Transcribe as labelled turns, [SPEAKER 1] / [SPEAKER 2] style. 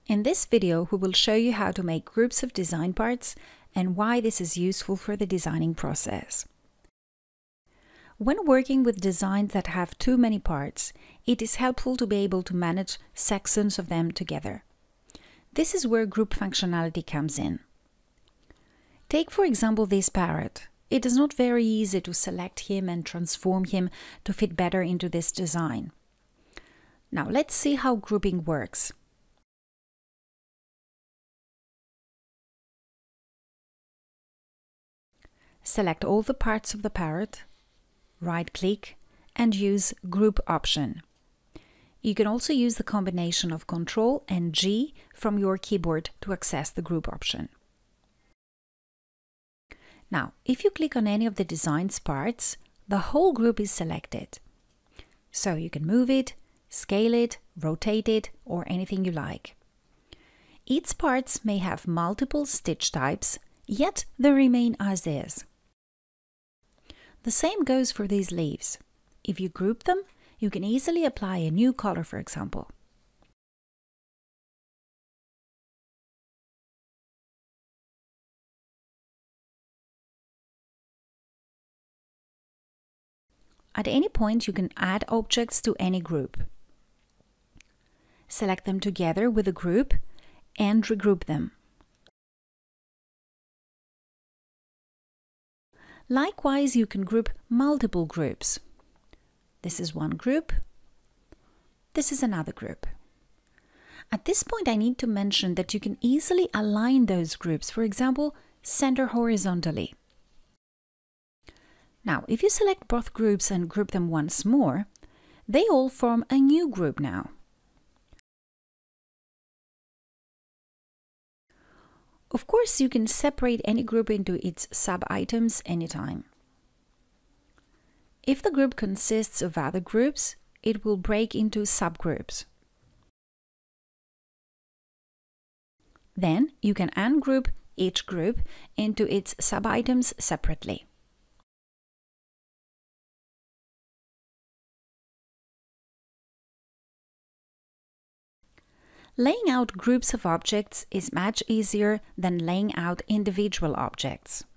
[SPEAKER 1] In this video, we will show you how to make groups of design parts and why this is useful for the designing process. When working with designs that have too many parts, it is helpful to be able to manage sections of them together. This is where group functionality comes in. Take, for example, this parrot. It is not very easy to select him and transform him to fit better into this design. Now let's see how grouping works. Select all the parts of the parrot, right-click, and use Group option. You can also use the combination of Ctrl and G from your keyboard to access the Group option. Now, if you click on any of the design's parts, the whole group is selected. So you can move it, scale it, rotate it, or anything you like. Each parts may have multiple stitch types, yet they remain as is. The same goes for these leaves. If you group them, you can easily apply a new color, for example. At any point, you can add objects to any group. Select them together with a group and regroup them. Likewise, you can group multiple groups. This is one group. This is another group. At this point, I need to mention that you can easily align those groups, for example, center horizontally. Now, if you select both groups and group them once more, they all form a new group now. Of course, you can separate any group into its sub-items anytime. If the group consists of other groups, it will break into subgroups. Then you can ungroup each group into its sub-items separately. Laying out groups of objects is much easier than laying out individual objects.